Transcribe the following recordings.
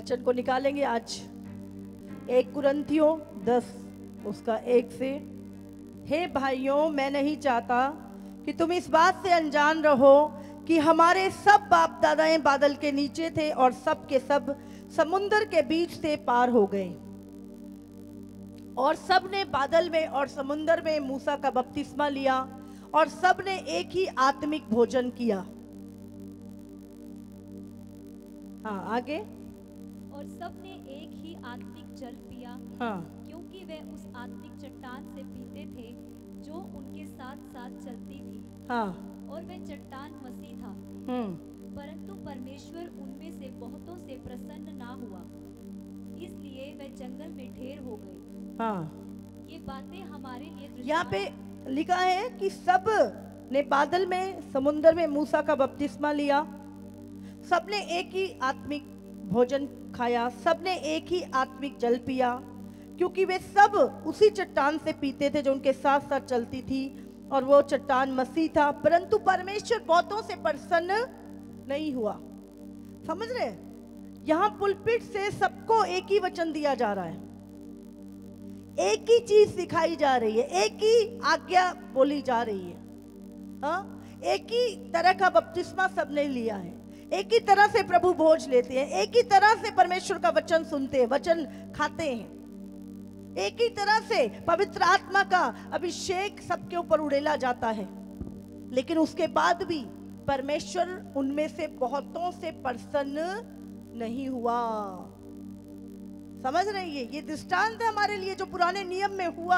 वचन को निकालेंगे आज 1 कुरिन्थियों 10 उसका 1 से। हे भाइयों, मैं नहीं चाहता कि तुम इस बात से अनजान रहो कि हमारे सब बाप दादाएं बादल के नीचे थे और सब के सब समुद्र के बीच से पार हो गए, और सब ने बादल में और समुद्र में मूसा का बपतिस्मा लिया, और सब ने एक ही आत्मिक भोजन किया। हाँ, आगे। और सब ने एक ही आत्मिक जल पिया, हाँ, क्योंकि वे उस आत्मिक चट्टान से पीते थे जो उनके साथ साथ चलती थी। हाँ, और वे चट्टान मसीह था, परंतु परमेश्वर उनमें से बहुतों से प्रसन्न ना हुआ, इसलिए वे जंगल में ढेर हो गए। हाँ। ये बातें हमारे लिए यहाँ पे लिखा है कि सब ने बादल में समुद्र में मूसा का बपतिस्मा लिया, सब ने एक ही आत्मिक भोजन खाया, सब ने एक ही आत्मिक जल पिया, क्योंकि वे सब उसी चट्टान से पीते थे जो उनके साथ साथ चलती थी, और वो चट्टान मसीह था। परंतु परमेश्वर बहुतों से प्रसन्न नहीं हुआ। समझ रहे? यहां पुलपिट से सबको एक ही वचन दिया जा रहा है, एक ही चीज सिखाई जा रही है, एक ही आज्ञा बोली जा रही है। हाँ, एक ही तरह का बपतिस्मा सबने लिया है, एक ही तरह से प्रभु भोज लेते हैं, एक ही तरह से परमेश्वर का वचन सुनते हैं, वचन खाते हैं, एक ही तरह से पवित्र आत्मा का अभिषेक सबके ऊपर उड़ेला जाता है। लेकिन उसके बाद भी परमेश्वर उनमें से बहुतों से प्रसन्न नहीं हुआ। समझ रहे हैं? ये दृष्टांत है हमारे लिए जो पुराने नियम में हुआ।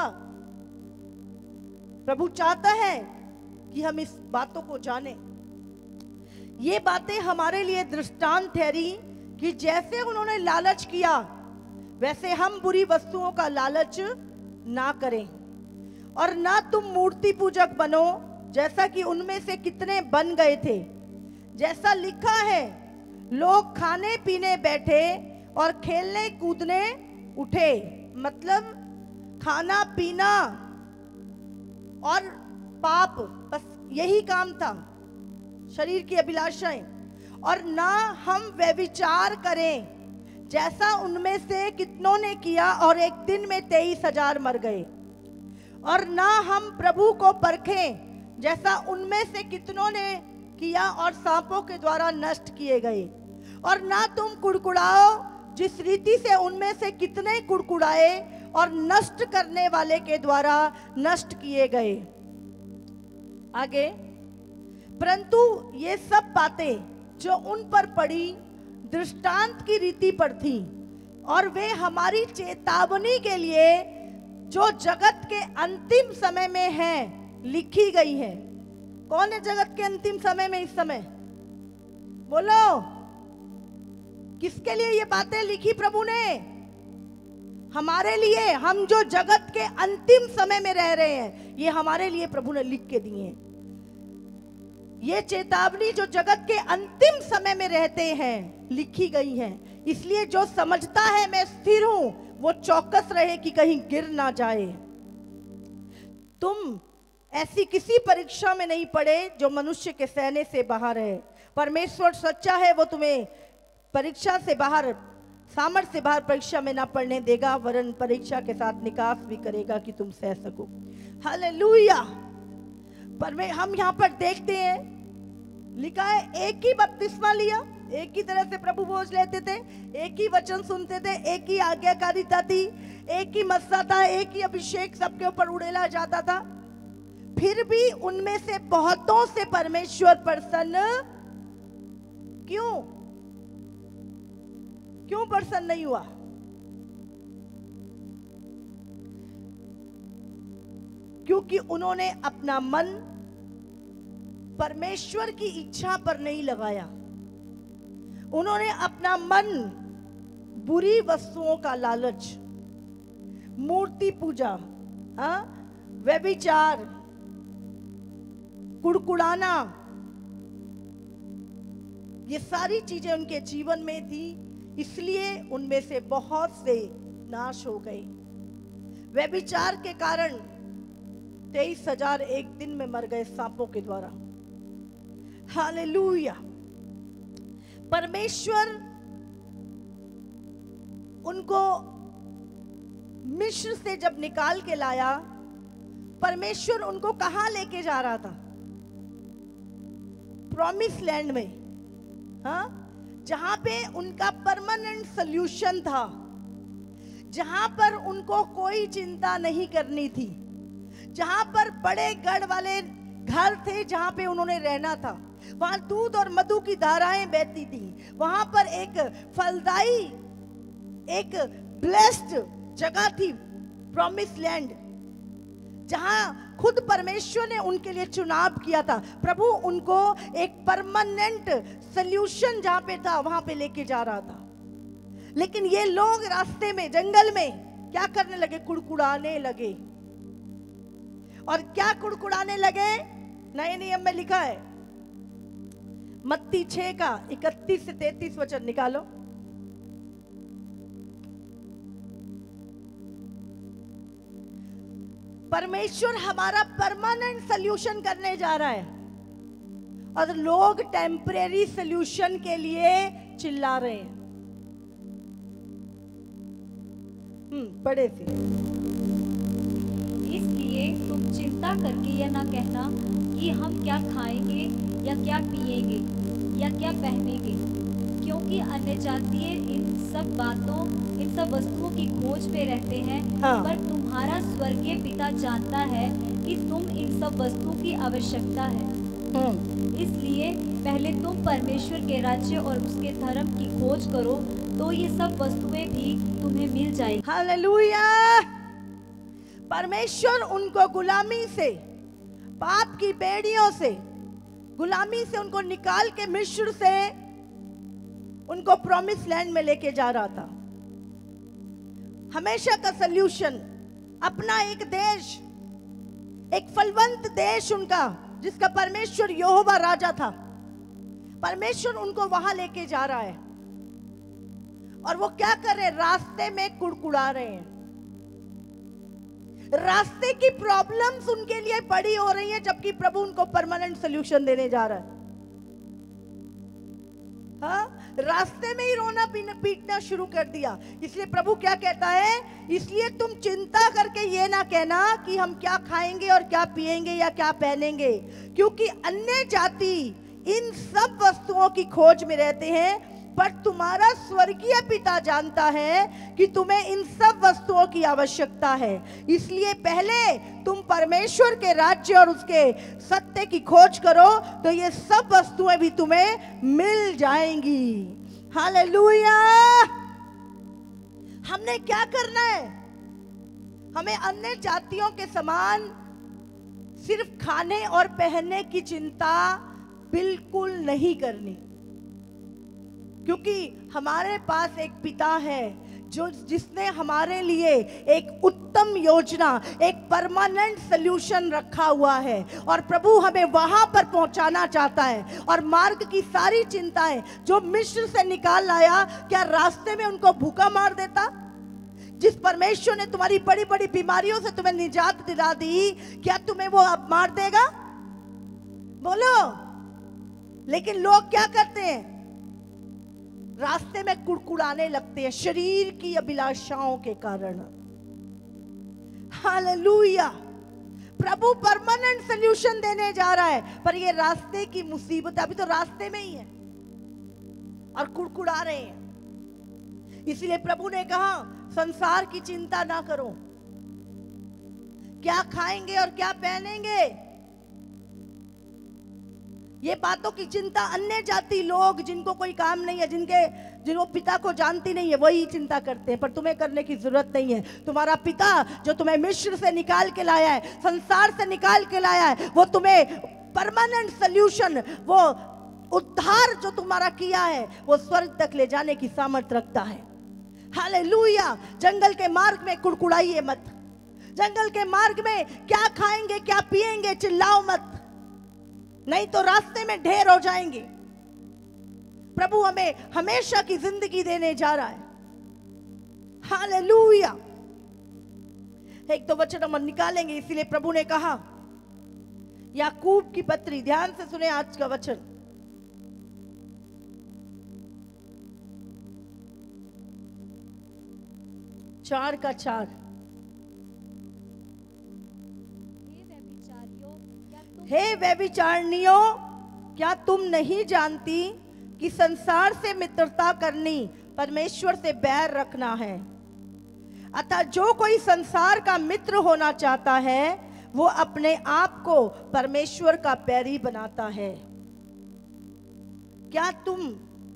प्रभु चाहता है कि हम इस बातों को जानें। ये बातें हमारे लिए दृष्टांत ठहरी कि जैसे उन्होंने लालच किया वैसे हम बुरी वस्तुओं का लालच ना करें, और ना तुम मूर्ति पूजक बनो जैसा कि उनमें से कितने बन गए थे। जैसा लिखा है, लोग खाने पीने बैठे और खेलने कूदने उठे। मतलब खाना पीना और पाप, बस यही काम था, शरीर की अभिलाषाएं। और ना हम व्यभिचार करें जैसा उनमें से कितनों ने किया और एक दिन में 23,000 मर गए। और ना हम प्रभु को परखें जैसा उनमें से कितनों ने किया और सांपों के द्वारा नष्ट किए गए। और ना तुम कुड़कुड़ाओ जिस रीति से उनमें से कितने कुड़कुड़ाए और नष्ट करने वाले के द्वारा नष्ट किए गए। आगे, परंतु ये सब बातें जो उन पर पड़ी दृष्टांत की रीति पर थी, और वे हमारी चेतावनी के लिए जो जगत के अंतिम समय में है लिखी गई है। कौन है जगत के अंतिम समय में? इस समय बोलो, किसके लिए ये बातें लिखी प्रभु ने? हमारे लिए। हम जो जगत के अंतिम समय में रह रहे हैं, ये हमारे लिए प्रभु ने लिख के दिए हैं। ये चेतावनी जो जगत के अंतिम समय में रहते हैं लिखी गई है। इसलिए जो समझता है मैं स्थिर हूं, वो चौकस रहे कि कहीं गिर ना जाए। तुम ऐसी किसी परीक्षा में नहीं पड़े जो मनुष्य के सहने से बाहर है। परमेश्वर सच्चा है, वो तुम्हें परीक्षा से बाहर, सामर्थ्य से बाहर परीक्षा में ना पड़ने देगा, वरन परीक्षा के साथ निकास भी करेगा कि तुम सह सको। हालेलुया। पर हम यहाँ पर देखते हैं, लिखा है एक ही बपतिस्मा लिया, एक ही तरह से प्रभु भोज लेते थे, एक ही वचन सुनते थे, एक ही आज्ञाकारिता थी, एक ही मस्सा था, एक ही अभिषेक सबके ऊपर उड़ेला जाता था। फिर भी उनमें से बहुतों से परमेश्वर प्रसन्न क्यों प्रसन्न नहीं हुआ? क्योंकि उन्होंने अपना मन परमेश्वर की इच्छा पर नहीं लगाया। उन्होंने अपना मन बुरी वस्तुओं का लालच, मूर्ति पूजा, व्यभिचार, कुड़कुड़ाना, ये सारी चीजें उनके जीवन में थी, इसलिए उनमें से बहुत से नाश हो गए। व्यभिचार के कारण 23,000 एक दिन में मर गए सांपों के द्वारा। हालेलुया। परमेश्वर उनको मिस्र से जब निकाल के लाया, परमेश्वर उनको कहां लेके जा रहा था? प्रॉमिस लैंड में, हाँ, जहां पे उनका परमानेंट सॉल्यूशन था, जहां पर उनको कोई चिंता नहीं करनी थी, जहां पर बड़े गढ़ वाले घर थे, जहां पे उन्होंने रहना था, वहां दूध और मधु की धाराएं बहती थी, वहां पर एक फलदायी, एक ब्लेस्ड जगह थी, प्रॉमिस लैंड, जहां खुद परमेश्वर ने उनके लिए चुनाव किया था। प्रभु उनको एक परमानेंट सॉल्यूशन जहां पे था वहां पे लेके जा रहा था। लेकिन ये लोग रास्ते में, जंगल में क्या करने लगे? कुड़कुड़ाने लगे। और क्या कुड़कुड़ाने लगे? नए नियम में लिखा है, मत्ती 6 का 31 से 33 वचन निकालो। परमेश्वर हमारा परमानेंट सॉल्यूशन करने जा रहा है और लोग टेम्परेरी सॉल्यूशन के लिए चिल्ला रहे हैं। पढ़े फिर। इसलिए तुम चिंता करके यह ना कहना कि हम क्या खाएंगे या क्या पिएंगे या क्या पहनेंगे, क्योंकि अन्य जातीय इन सब वस्तुओं की खोज पे रहते हैं। हाँ। पर तुम्हारा स्वर्गीय पिता जानता है कि तुम इन सब वस्तुओं की आवश्यकता है। इसलिए पहले तुम परमेश्वर के राज्य और उसके धर्म की खोज करो, तो ये सब वस्तुएं भी तुम्हें मिल जाएगी। हालेलुया। परमेश्वर उनको गुलामी से, पाप की बेड़ियों से, गुलामी से उनको निकाल के मिस्र से उनको प्रॉमिस लैंड में लेके जा रहा था। हमेशा का सॉल्यूशन, अपना एक देश, एक फलवंत देश उनका, जिसका परमेश्वर यहोवा राजा था, परमेश्वर उनको वहां लेके जा रहा है। और वो क्या कर रहे हैं? रास्ते में कुड़कुड़ा रहे हैं। रास्ते की प्रॉब्लम्स उनके लिए बड़ी हो रही है, जबकि प्रभु उनको परमानेंट सॉल्यूशन देने जा रहा है। हाँ, रास्ते में ही रोना पीटना शुरू कर दिया। इसलिए प्रभु क्या कहता है? इसलिए तुम चिंता करके ये ना कहना कि हम क्या खाएंगे और क्या पिएंगे या क्या पहनेंगे, क्योंकि अन्य जाति इन सब वस्तुओं की खोज में रहते हैं, पर तुम्हारा स्वर्गीय पिता जानता है कि तुम्हें इन सब वस्तुओं की आवश्यकता है। इसलिए पहले तुम परमेश्वर के राज्य और उसके सत्य की खोज करो, तो ये सब वस्तुएं भी तुम्हें मिल जाएंगी। हालेलुया। हमने क्या करना है? हमें अन्य जातियों के समान सिर्फ खाने और पहनने की चिंता बिल्कुल नहीं करनी, क्योंकि हमारे पास एक पिता है जिसने हमारे लिए एक उत्तम योजना, एक परमानेंट सॉल्यूशन रखा हुआ है, और प्रभु हमें वहां पर पहुंचाना चाहता है। और मार्ग की सारी चिंताएं जो मिस्र से निकाल लाया, क्या रास्ते में उनको भूखा मार देता? जिस परमेश्वर ने तुम्हारी बड़ी बड़ी बीमारियों से तुम्हें निजात दिला दी, क्या तुम्हें वो अब मार देगा? बोलो। लेकिन लोग क्या करते हैं? रास्ते में कुड़कुड़ाने लगते हैं शरीर की अभिलाषाओं के कारण। हालेलुया। प्रभु परमानेंट सॉल्यूशन देने जा रहा है, पर ये रास्ते की मुसीबत अभी तो रास्ते में ही है और कुड़कुड़ा रहे हैं। इसलिए प्रभु ने कहा, संसार की चिंता ना करो, क्या खाएंगे और क्या पहनेंगे, ये बातों की चिंता अन्य जाति लोग, जिनको कोई काम नहीं है, जिनको पिता को जानती नहीं है, वही चिंता करते हैं। पर तुम्हें करने की जरूरत नहीं है। तुम्हारा पिता जो तुम्हें मिस्र से निकाल के लाया है, संसार से निकाल के लाया है, वो तुम्हें परमानेंट सॉल्यूशन, वो उद्धार जो तुम्हारा किया है, वो स्वर्ग तक ले जाने की सामर्थ रखता है। हालेलुया। जंगल के मार्ग में कुड़कुड़ाइए मत। जंगल के मार्ग में क्या खाएंगे क्या पिएंगे चिल्लाओ मत, नहीं तो रास्ते में ढेर हो जाएंगे। प्रभु हमें हमेशा की जिंदगी देने जा रहा है। हालेलुया। एक दो वचन हम निकालेंगे, इसीलिए प्रभु ने कहा, याकूब की पत्री, ध्यान से सुने आज का वचन। 4:4। हे व्यभिचारिणियों, क्या तुम नहीं जानती कि संसार से मित्रता करनी परमेश्वर से बैर रखना है? अतः जो कोई संसार का मित्र होना चाहता है वो अपने आप को परमेश्वर का बैरी बनाता है। क्या तुम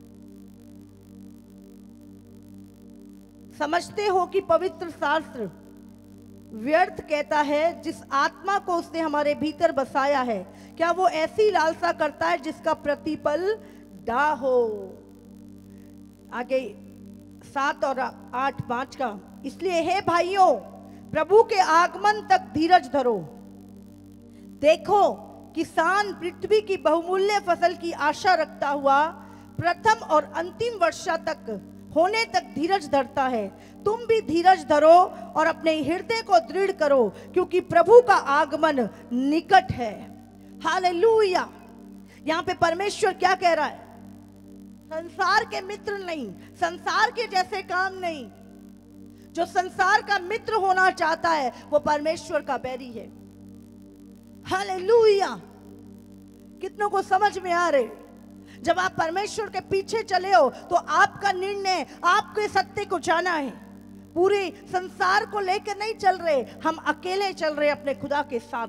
समझते हो कि पवित्र शास्त्र व्यर्थ कहता है जिस आत्मा को उसने हमारे भीतर बसाया है, क्या वो ऐसी लालसा करता है जिसका प्रतिफल दाह हो? आगे 7 और 8 5 का। इसलिए हे भाइयों, प्रभु के आगमन तक धीरज धरो। देखो, किसान पृथ्वी की बहुमूल्य फसल की आशा रखता हुआ प्रथम और अंतिम वर्षा तक होने तक धीरज धरता है। तुम भी धीरज धरो और अपने हृदय को दृढ़ करो, क्योंकि प्रभु का आगमन निकट है। हालेलुया। यहाँ पे परमेश्वर क्या कह रहा है? संसार के मित्र नहीं, संसार के जैसे काम नहीं। जो संसार का मित्र होना चाहता है वो परमेश्वर का बैरी है। हालेलुया। कितनों को समझ में आ रहे? जब आप परमेश्वर के पीछे चले हो तो आपका निर्णय, आपके सत्य को जाना है। पूरे संसार को लेकर नहीं चल रहे, हम अकेले चल रहे अपने खुदा के साथ।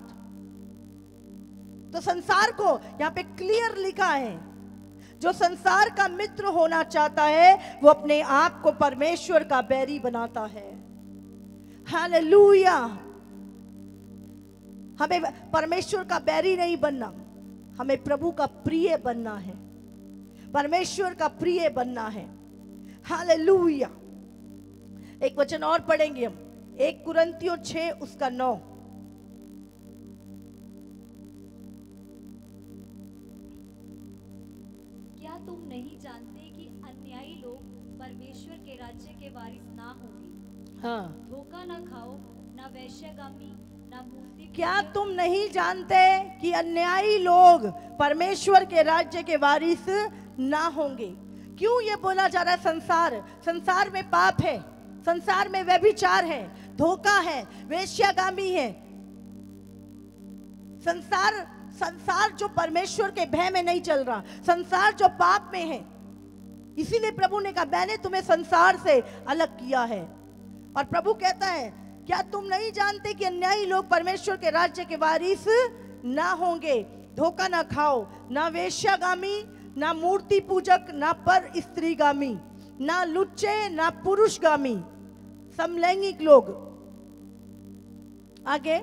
तो संसार को यहाँ पे क्लियर लिखा है, जो संसार का मित्र होना चाहता है वो अपने आप को परमेश्वर का बैरी बनाता है। हालेलुया। हमें परमेश्वर का बैरी नहीं बनना, हमें प्रभु का प्रिय बनना है, परमेश्वर का प्रिय बनना है। हालेलुया। एक वचन और पढ़ेंगे हम, 1 कुरिन्थियों 6 उसका 9। क्या तुम नहीं जानते कि अन्यायी लोग परमेश्वर के राज्य के वारिस ना होंगे? हाँ। धोखा ना खाओ, ना वैश्यगामी, ना मूर्ति। क्या तुम नहीं जानते कि अन्यायी लोग परमेश्वर के राज्य के वारिस ना होंगे? क्यों ये बोला जा रहा है? संसार में पाप है, संसार में व्यभिचार है, धोखा है, वेश्यागामी है। संसार जो परमेश्वर के भय में नहीं चल रहा, संसार जो पाप में है। इसीलिए प्रभु ने कहा मैंने तुम्हें संसार से अलग किया है। और प्रभु कहता है क्या तुम नहीं जानते कि अन्यायी लोग परमेश्वर के राज्य के वारिस ना होंगे? धोखा ना खाओ, ना वेश्यागामी, ना मूर्ति पूजक, ना पर स्त्रीगामी, ना लुच्चे, ना पुरुषगामी, समलैंगिक लोग। आगे,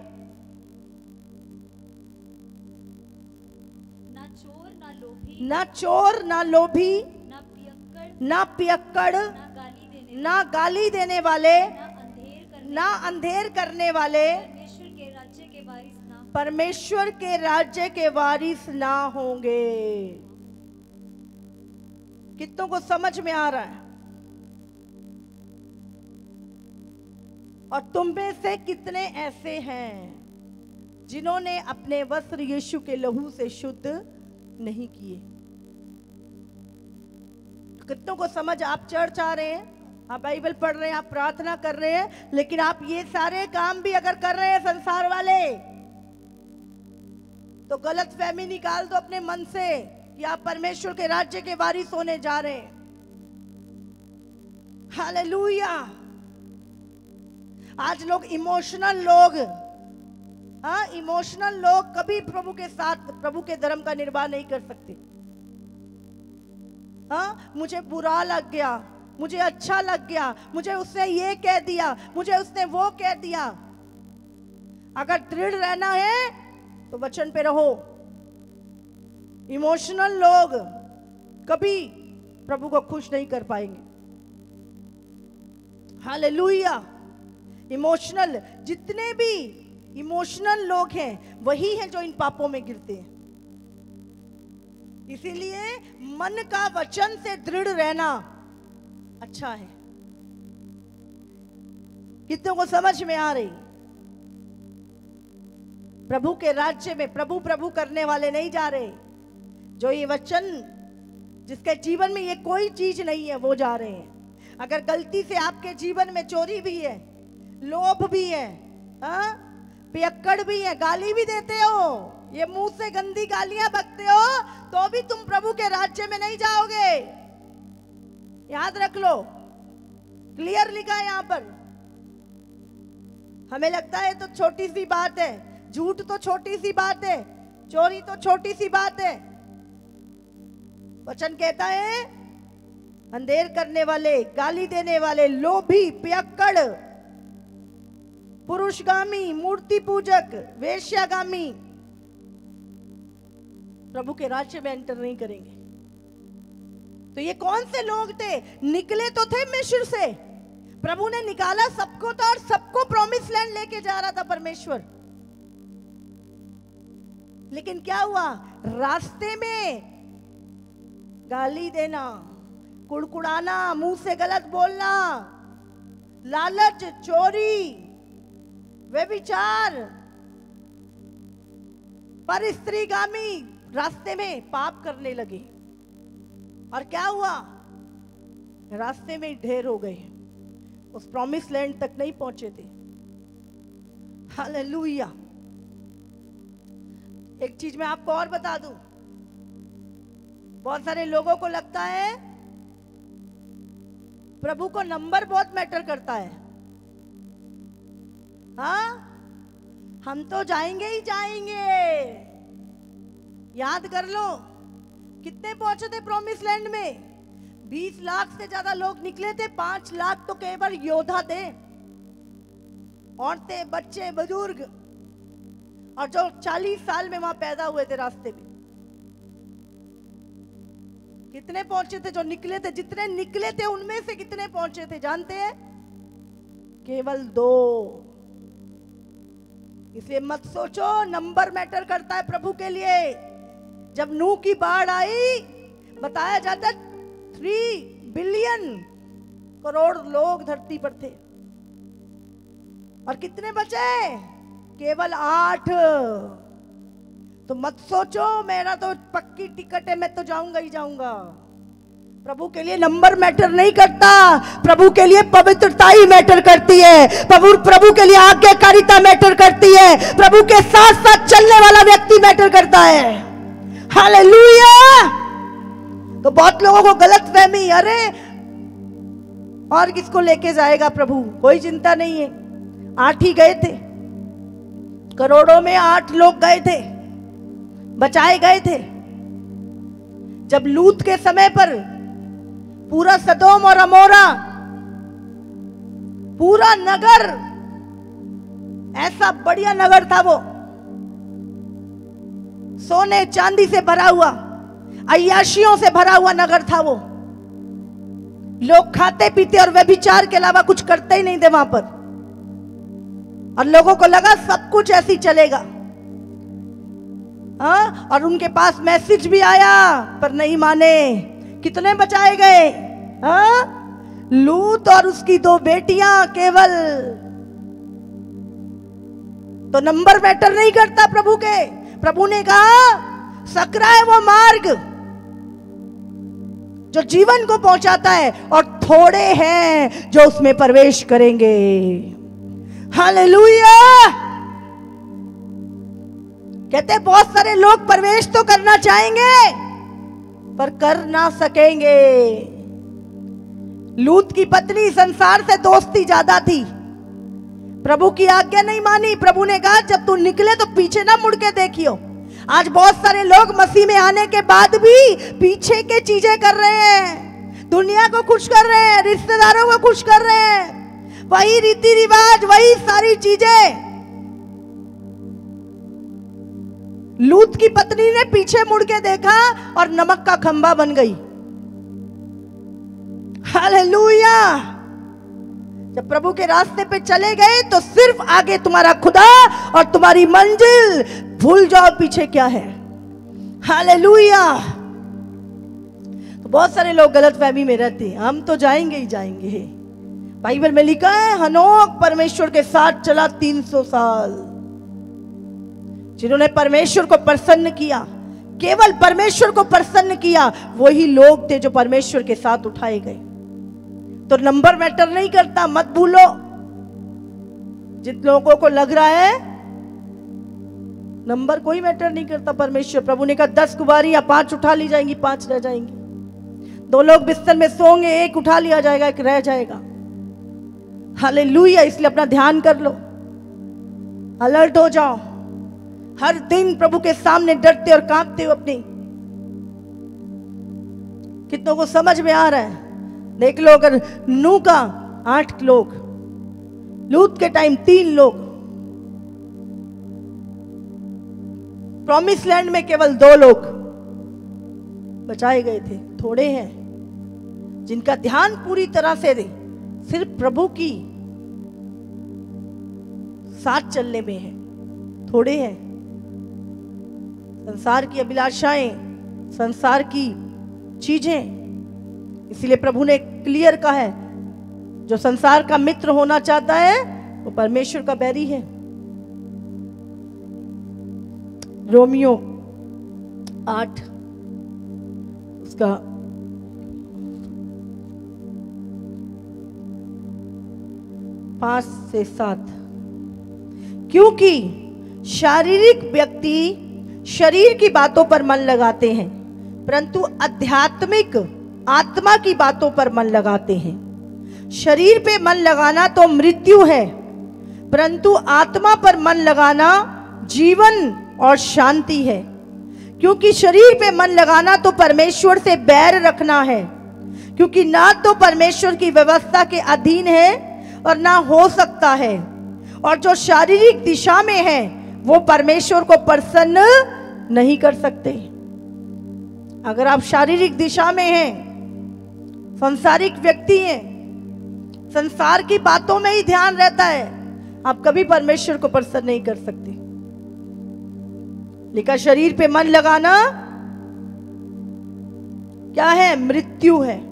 ना चोर ना लोभी, ना चोर ना लोभी, ना पियक्कड़, ना पियक्कड़, ना गाली देने वाले, ना अंधेर करने वाले, परमेश्वर के राज्य के वारिस ना, परमेश्वर के राज्य के वारिस ना होंगे। कितनों को समझ में आ रहा है? और तुम में से कितने ऐसे हैं जिन्होंने अपने वस्त्र यीशु के लहू से शुद्ध नहीं किए? कितनों को समझ? आप चर्च आ रहे हैं, आप बाइबल पढ़ रहे हैं, आप प्रार्थना कर रहे हैं, लेकिन आप ये सारे काम भी अगर कर रहे हैं संसार वाले, तो गलत फहमी निकाल दो अपने मन से कि आप परमेश्वर के राज्य के वारिस होने जा रहे हैं। हालेलुया। आज लोग इमोशनल लोग कभी प्रभु के साथ, प्रभु के धर्म का निर्वाह नहीं कर सकते। मुझे बुरा लग गया, मुझे अच्छा लग गया, मुझे उसने ये कह दिया, मुझे उसने वो कह दिया। अगर दृढ़ रहना है तो वचन पे रहो। इमोशनल लोग कभी प्रभु को खुश नहीं कर पाएंगे। हालेलुया। इमोशनल, जितने भी इमोशनल लोग हैं वही हैं जो इन पापों में गिरते हैं। इसीलिए मन का वचन से दृढ़ रहना अच्छा है। कितनों को समझ में आ रही? प्रभु के राज्य में प्रभु करने वाले नहीं जा रहे, जो ये वचन जिसके जीवन में ये कोई चीज नहीं है वो जा रहे हैं। अगर गलती से आपके जीवन में चोरी भी है, लोभ भी है, पियक्कड़ भी है, गाली भी देते हो, ये मुंह से गंदी गालियां बकते हो, तो भी तुम प्रभु के राज्य में नहीं जाओगे। याद रख लो, क्लियर लिखा है यहां पर। हमें लगता है तो छोटी सी बात है, झूठ तो छोटी सी बात है, चोरी तो छोटी सी बात है। वचन कहता है अंधेर करने वाले, गाली देने वाले, लोभी, पियक्कड़, पुरुषगामी, मूर्ति पूजक, वेश्यागामी प्रभु के राज्य में एंटर नहीं करेंगे। तो ये कौन से लोग थे? निकले तो थे मिस्र से, प्रभु ने निकाला सबको तो, और सबको प्रॉमिस लैंड लेके जा रहा था परमेश्वर। लेकिन क्या हुआ? रास्ते में गाली देना, कुड़कुड़ाना, मुंह से गलत बोलना, लालच, चोरी, व्यभिचार, परस्त्रीगामी, रास्ते में पाप करने लगे। और क्या हुआ? रास्ते में ढेर हो गए, उस प्रॉमिस लैंड तक नहीं पहुंचे थे। हालेलुया। एक चीज मैं आपको और बता दूं, बहुत सारे लोगों को लगता है प्रभु को नंबर बहुत मैटर करता है। हाँ, हम तो जाएंगे ही जाएंगे। याद कर लो कितने पहुंचे थे प्रॉमिस लैंड में? 20 लाख से ज्यादा लोग निकले थे, 5 लाख तो केवल योद्धा थे, औरतें, बच्चे, बुजुर्ग, और जो 40 साल में वहां पैदा हुए थे रास्ते में। कितने पहुंचे थे जो निकले थे? जितने निकले थे उनमें से कितने पहुंचे थे जानते हैं? केवल 2। इसलिए मत सोचो नंबर मैटर करता है प्रभु के लिए। जब नूह की बाढ़ आई, बताया जाता 3 बिलियन करोड़ लोग धरती पर थे, और कितने बचे? केवल 8। तो मत सोचो मेरा तो पक्की टिकट है, मैं तो जाऊंगा ही जाऊंगा। प्रभु के लिए नंबर मैटर नहीं करता, प्रभु के लिए पवित्रता ही मैटर करती है। प्रभु के लिए आज्ञाकारिता मैटर करती है, प्रभु के साथ साथ चलने वाला व्यक्ति मैटर करता है। हालेलुया। तो बहुत लोगों को गलत फहमी, अरे और किसको लेके जाएगा प्रभु, कोई चिंता नहीं है। 8 ही गए थे, करोड़ों में 8 लोग गए थे, बचाए गए थे। जब लूत के समय पर पूरा सदोम और अमोरा, पूरा नगर, ऐसा बढ़िया नगर था वो, सोने चांदी से भरा हुआ, अय्याशियों से भरा हुआ नगर था वो। लोग खाते पीते और व्यभिचार के अलावा कुछ करते ही नहीं थे वहां पर, और लोगों को लगा सब कुछ ऐसे ही चलेगा। और उनके पास मैसेज भी आया पर नहीं माने। कितने बचाए गए? लूत और उसकी 2 बेटियां केवल। तो नंबर मैटर नहीं करता प्रभु के। प्रभु ने कहा सकरा है वो मार्ग जो जीवन को पहुंचाता है, और थोड़े हैं जो उसमें प्रवेश करेंगे। हालेलुया। कहते बहुत सारे लोग प्रवेश तो करना चाहेंगे पर कर ना सकेंगे। लूत की पत्नी संसार से दोस्ती ज्यादा थी, प्रभु की आज्ञा नहीं मानी। प्रभु ने कहा जब तू निकले तो पीछे ना मुड़ के देखियो। आज बहुत सारे लोग मसीह में आने के बाद भी पीछे के चीजें कर रहे हैं, दुनिया को खुश कर रहे हैं, रिश्तेदारों को खुश कर रहे हैं, वही रीति रिवाज, वही सारी चीजें। लूत की पत्नी ने पीछे मुड़ के देखा और नमक का खंबा बन गई। हालेलुया। जब प्रभु के रास्ते पे चले गए तो सिर्फ आगे तुम्हारा खुदा और तुम्हारी मंजिल, भूल जाओ पीछे क्या है। हालेलुया। तो बहुत सारे लोग गलत फहमी में रहते हैं, हम तो जाएंगे ही जाएंगे। बाइबल में लिखा है हनोक परमेश्वर के साथ चला 300 साल। जिन्होंने परमेश्वर को प्रसन्न किया, केवल परमेश्वर को प्रसन्न किया, वही लोग थे जो परमेश्वर के साथ उठाए गए। तो नंबर मैटर नहीं करता, मत भूलो। जिन लोगों को लग रहा है नंबर कोई मैटर नहीं करता, परमेश्वर प्रभु ने कहा 10 कुंवारियां 5 उठा ली जाएंगी, 5 रह जाएंगी। 2 लोग बिस्तर में सोंगे, 1 उठा लिया जाएगा, 1 रह जाएगा। हालेलुया। इसलिए अपना ध्यान कर लो, अलर्ट हो जाओ, हर दिन प्रभु के सामने डरते और कांपते हो अपनी। कितनों को समझ में आ रहा है? देख लो, अगर नूह का 8 लोग, लूत के टाइम 3 लोग, प्रॉमिस लैंड में केवल 2 लोग बचाए गए थे। थोड़े हैं जिनका ध्यान पूरी तरह से सिर्फ प्रभु की साथ चलने में है। थोड़े हैं संसार की अभिलाषाएं, संसार की चीजें। इसलिए प्रभु ने क्लियर कहा है, जो संसार का मित्र होना चाहता है वो परमेश्वर का बैरी है। रोमियो 8 उसका 5 से 7। क्योंकि शारीरिक व्यक्ति शरीर की बातों पर मन लगाते हैं, परंतु आध्यात्मिक आत्मा की बातों पर मन लगाते हैं। शरीर पे मन लगाना तो मृत्यु है, परंतु आत्मा पर मन लगाना जीवन और शांति है। क्योंकि शरीर पे मन लगाना तो परमेश्वर से बैर रखना है, क्योंकि ना तो परमेश्वर की व्यवस्था के अधीन है और ना हो सकता है। और जो शारीरिक दिशा में है वो परमेश्वर को प्रसन्न नहीं कर सकते। अगर आप शारीरिक दिशा में हैं, सांसारिक व्यक्ति हैं, संसार की बातों में ही ध्यान रहता है, आप कभी परमेश्वर को प्रसन्न नहीं कर सकते। लेकिन शरीर पे मन लगाना क्या है? मृत्यु है।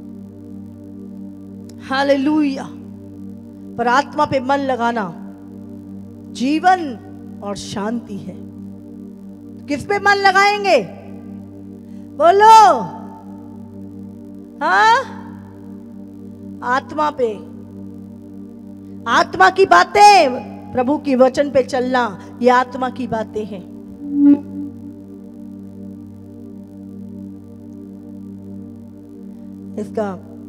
हालेलुया। पर आत्मा पे मन लगाना जीवन और शांति है। किस पे मन लगाएंगे? बोलो। हाँ, आत्मा पे। आत्मा की बातें, प्रभु की वचन पे चलना, ये आत्मा की बातें हैं। इसका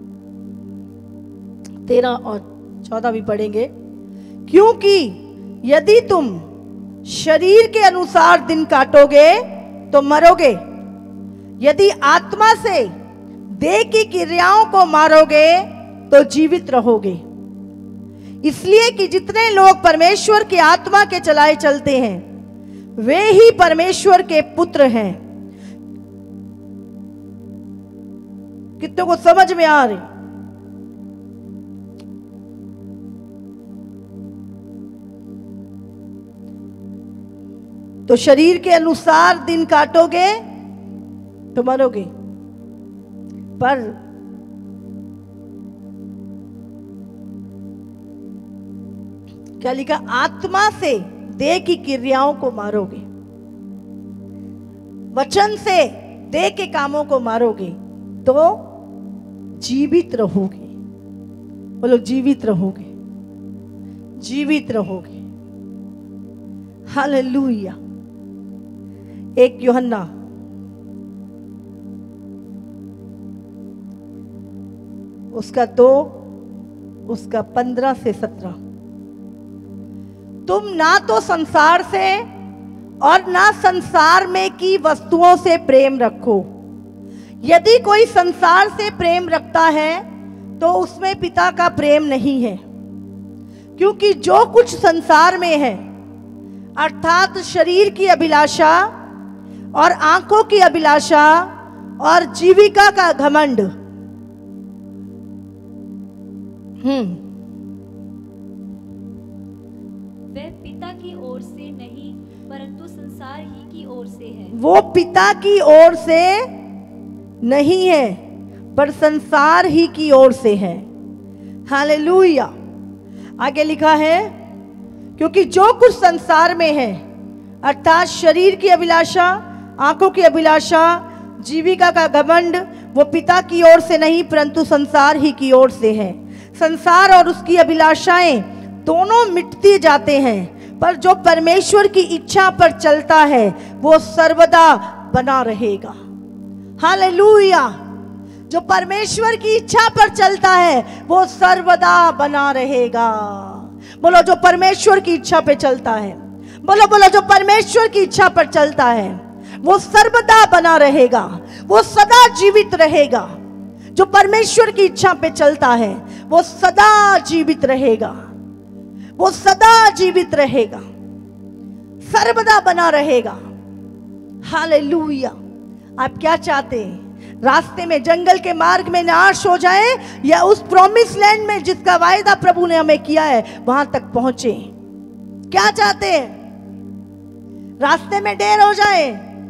13 और 14 भी पढ़ेंगे। क्योंकि यदि तुम शरीर के अनुसार दिन काटोगे तो मरोगे, यदि आत्मा से देह की क्रियाओं को मारोगे तो जीवित रहोगे। इसलिए कि जितने लोग परमेश्वर की आत्मा के चलाए चलते हैं वे ही परमेश्वर के पुत्र हैं। कितनों को समझ में आ रही? तो शरीर के अनुसार दिन काटोगे तो मरोगे, पर क्या लिखा? आत्मा से देह की क्रियाओं को मारोगे, वचन से देह के कामों को मारोगे तो जीवित रहोगे। बोलो, जीवित रहोगे, जीवित रहोगे। हालेलुया। 1 यूहन्ना उसका 2 उसका 15 से 17। तुम ना तो संसार से और ना संसार में की वस्तुओं से प्रेम रखो। यदि कोई संसार से प्रेम रखता है तो उसमें पिता का प्रेम नहीं है। क्योंकि जो कुछ संसार में है, अर्थात शरीर की अभिलाषा और आंखों की अभिलाषा और जीविका का घमंड, वह पिता की ओर से नहीं परंतु संसार ही की ओर से है। वो पिता की ओर से नहीं है पर संसार ही की ओर से है। हालेलुया। आगे लिखा है, क्योंकि जो कुछ संसार में है, अर्थात शरीर की अभिलाषा, आंखों की अभिलाषा, जीविका का घमंड, वो पिता की ओर से नहीं परंतु संसार ही की ओर से है। संसार और उसकी अभिलाषाएं दोनों मिटती जाते हैं, पर जो परमेश्वर की इच्छा पर चलता है वो सर्वदा बना रहेगा। हालेलुया। जो परमेश्वर की इच्छा पर चलता है वो सर्वदा बना रहेगा। बोलो जो परमेश्वर की इच्छा पे चलता है, बोलो बोलो जो परमेश्वर की इच्छा पर चलता है वो सर्वदा बना रहेगा, वो सदा जीवित रहेगा। जो परमेश्वर की इच्छा पे चलता है वो सदा जीवित रहेगा, वो सदा जीवित रहेगा, सर्वदा बना रहेगा। हालेलुया। आप क्या चाहते हैं? रास्ते में, जंगल के मार्ग में नाश हो जाए या उस प्रॉमिस लैंड में जिसका वायदा प्रभु ने हमें किया है वहां तक पहुंचे? क्या चाहते हैं? रास्ते में ढेर हो जाए?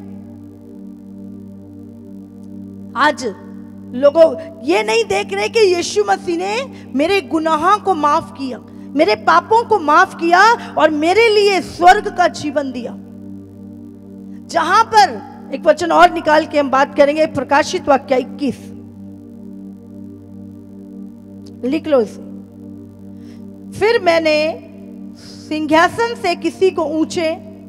आज लोगों ये नहीं देख रहे कि यीशु मसीह ने मेरे गुनाहों को माफ किया, मेरे पापों को माफ किया और मेरे लिए स्वर्ग का जीवन दिया। जहां पर एक वचन और निकाल के हम बात करेंगे, प्रकाशित वाक्य 21, लिख लो इसे। फिर मैंने सिंहासन से किसी को ऊंचे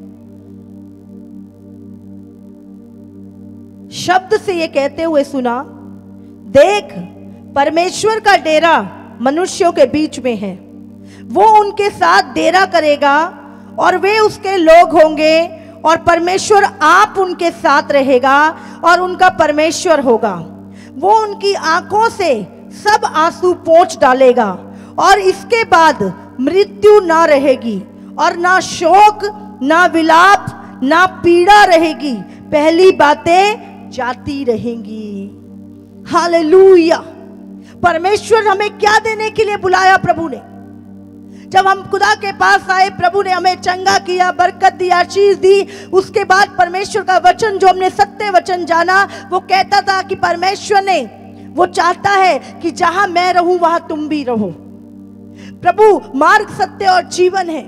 शब्द से ये कहते हुए सुना, देख परमेश्वर का डेरा मनुष्यों के बीच में है, वो उनके साथ डेरा करेगा और वे उसके लोग होंगे और परमेश्वर आप उनके साथ रहेगा और उनका परमेश्वर होगा। वो उनकी आंखों से सब आंसू पोंछ डालेगा और इसके बाद मृत्यु ना रहेगी और ना शोक, ना विलाप, ना पीड़ा रहेगी, पहली बातें जाती रहेंगी। हालेलुया। परमेश्वर हमें क्या देने के लिए बुलाया प्रभु ने? जब हम खुदा के पास आए, प्रभु ने हमें चंगा किया, बरकत दी, आशीष दी। उसके बाद परमेश्वर का वचन जो हमने सत्य वचन जाना, वो कहता था कि परमेश्वर ने वो चाहता है कि जहां मैं रहूं वहां तुम भी रहो। प्रभु मार्ग, सत्य और जीवन है।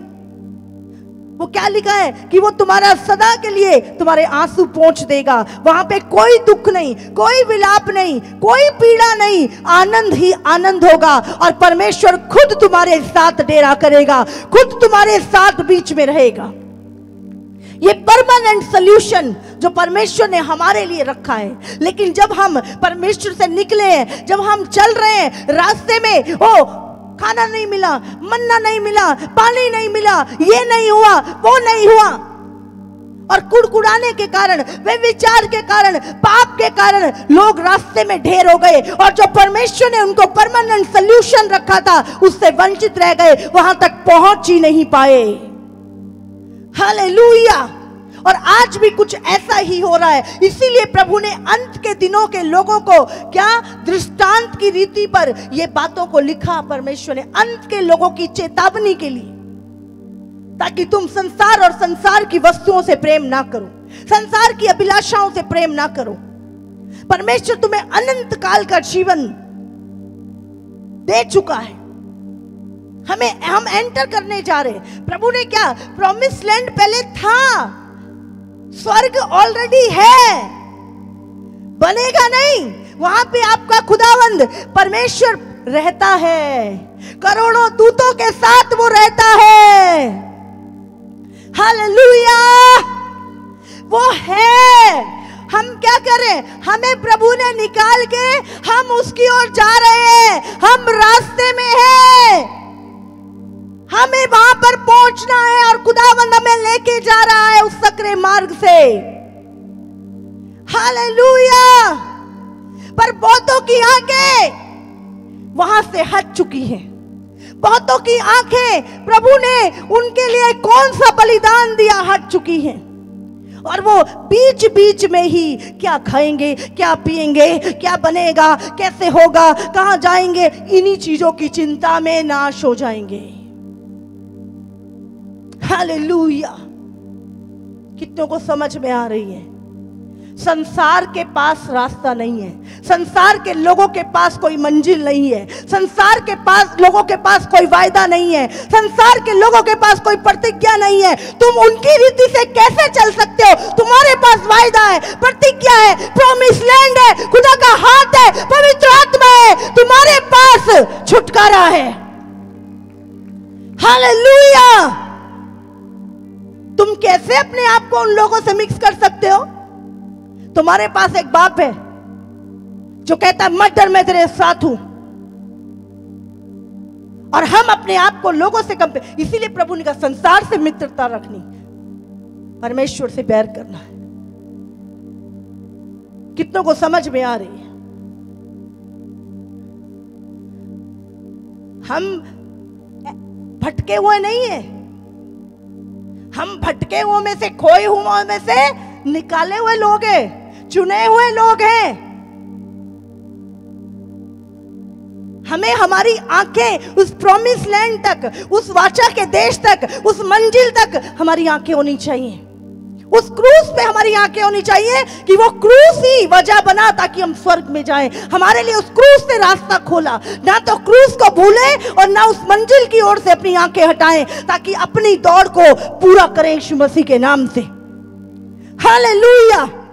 वो क्या लिखा है कि वो तुम्हारा सदा के लिए तुम्हारे आंसू पोंछ देगा। वहां पे कोई दुख नहीं, कोई विलाप नहीं, कोई पीड़ा नहीं, आनंद ही आनंद होगा और परमेश्वर खुद तुम्हारे साथ डेरा करेगा, खुद तुम्हारे साथ बीच में रहेगा। ये परमानेंट सॉल्यूशन जो परमेश्वर ने हमारे लिए रखा है। लेकिन जब हम परमेश्वर से निकले हैं, जब हम चल रहे हैं, रास्ते में ओ खाना नहीं मिला, मन्ना नहीं मिला, पानी नहीं मिला, ये नहीं हुआ, वो नहीं हुआ, और कुड़कुड़ाने के कारण, वे विचार के कारण, पाप के कारण लोग रास्ते में ढेर हो गए और जो परमेश्वर ने उनको परमानेंट सॉल्यूशन रखा था उससे वंचित रह गए, वहां तक पहुंच ही नहीं पाए। हालेलुया। और आज भी कुछ ऐसा ही हो रहा है। इसीलिए प्रभु ने अंत के दिनों के लोगों को क्या दृष्टांत की रीति पर ये बातों को लिखा। परमेश्वर ने अंत के लोगों की चेतावनी के लिए, ताकि तुम संसार और संसार की वस्तुओं से प्रेम ना करो, संसार की अभिलाषाओं से प्रेम ना करो। परमेश्वर तुम्हें अनंत काल का जीवन दे चुका है। हम एंटर करने जा रहे हैं। प्रभु ने क्या, प्रॉमिस लैंड पहले था, स्वर्ग ऑलरेडी है, बनेगा नहीं। वहां पे आपका खुदावंद परमेश्वर रहता है, करोड़ों दूतों के साथ वो रहता है। हालेलुया। वो है। हम क्या करें? हमें प्रभु ने निकाल के हम उसकी ओर जा रहे हैं, हम रास्ते में हैं, हमें वहां पर पहुंचना है और खुदावंद हमें लेके जा रहा है उस सकरे मार्ग से। हालेलुया। पर बहुतों की आंखें वहां से हट चुकी हैं। बहुतों की आंखें प्रभु ने उनके लिए कौन सा बलिदान दिया हट चुकी हैं, और वो बीच बीच में ही क्या खाएंगे, क्या पिएंगे, क्या बनेगा, कैसे होगा, कहां जाएंगे, इन्हीं चीजों की चिंता में नाश हो जाएंगे। हालेलुया। कितनों को समझ में आ रही है? संसार के पास रास्ता नहीं है, संसार के लोगों के पास कोई मंजिल नहीं है, संसार के पास लोगों के पास कोई वायदा नहीं है, संसार के लोगों के पास कोई प्रतिज्ञा नहीं है। तुम उनकी रीति से कैसे चल सकते हो? तुम्हारे पास वायदा है, प्रतिज्ञा है, प्रॉमिस लैंड है, खुदा का हाथ है, पवित्र आत्मा है, तुम्हारे पास छुटकारा है। हालेलुया। तुम कैसे अपने आप को उन लोगों से मिक्स कर सकते हो? तुम्हारे पास एक बाप है जो कहता है मत डर, मैं तेरे साथ हूं, और हम अपने आप को लोगों से कंपेयर। इसीलिए प्रभु ने कहा संसार से मित्रता रखनी, परमेश्वर से बैर करना है। कितनों को समझ में आ रही है? हम भटके हुए नहीं है, हम भटके हुए में से, खोए हुए में से निकाले हुए लोग हैं, चुने हुए लोग हैं। हमें हमारी आंखें उस प्रॉमिस लैंड तक, उस वाचा के देश तक, उस मंजिल तक हमारी आंखें होनी चाहिए। उस क्रूस पे हमारी आंखें होनी चाहिए कि वो क्रूस ही वजह बना ताकि हम स्वर्ग में जाएं। हमारे लिए उस क्रूस ने रास्ता खोला। ना तो क्रूस को भूलें और ना उस मंजिल की ओर से अपनी आंखें हटाएं, ताकि अपनी दौड़ को पूरा करें यीशु मसीह के नाम से। हालेलुया।